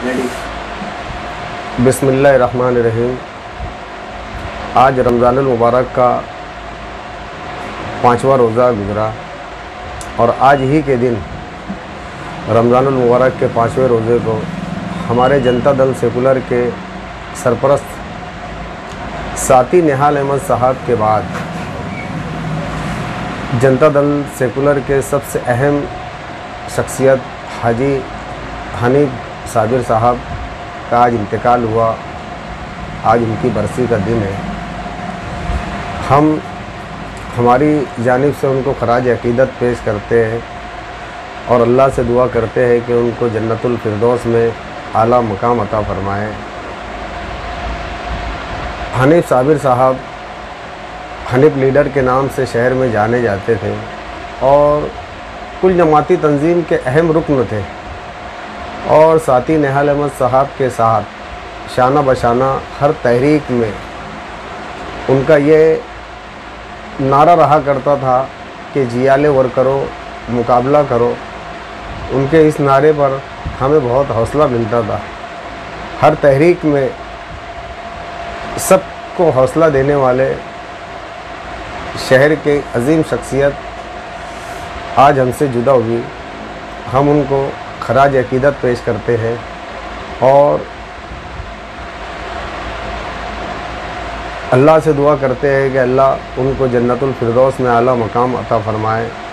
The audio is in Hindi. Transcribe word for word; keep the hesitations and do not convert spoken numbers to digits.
बिस्मिल्लाहिर्रहमानिर्रहीम। आज रमज़ानुल मुबारक का पाँचवा रोज़ा गुज़रा और आज ही के दिन रमज़ानुल मुबारक के पाँचवें रोज़े को हमारे जनता दल सेकुलर के सरपरस्त साथी निहाल अहमद साहब के बाद जनता दल सेकुलर के सबसे अहम शख्सियत हाजी हनीफ साबिर साहब का आज इंतकाल हुआ। आज उनकी बरसी का दिन है। हम हमारी जानिब से उनको खराज अकीदत पेश करते हैं और अल्लाह से दुआ करते हैं कि उनको जन्नतुल फिरदौस में आला मकाम अता फरमाए। हनीफ साबिर साहब हनीफ लीडर के नाम से शहर में जाने जाते थे और कुल जमाती तंजीम के अहम रुकन थे और साथी निहाल अहमद साहब के साथ शाना बशाना हर तहरीक में उनका ये नारा रहा करता था कि जियाले वर करो, मुकाबला करो। उनके इस नारे पर हमें बहुत हौसला मिलता था। हर तहरीक में सबको हौसला देने वाले शहर के अजीम शख्सियत आज हमसे जुदा हुई। हम उनको खराज अकीदत पेश करते हैं और अल्लाह से दुआ करते हैं कि अल्लाह उनको जन्नतुल फिरदौस में आला मकाम अता फरमाए।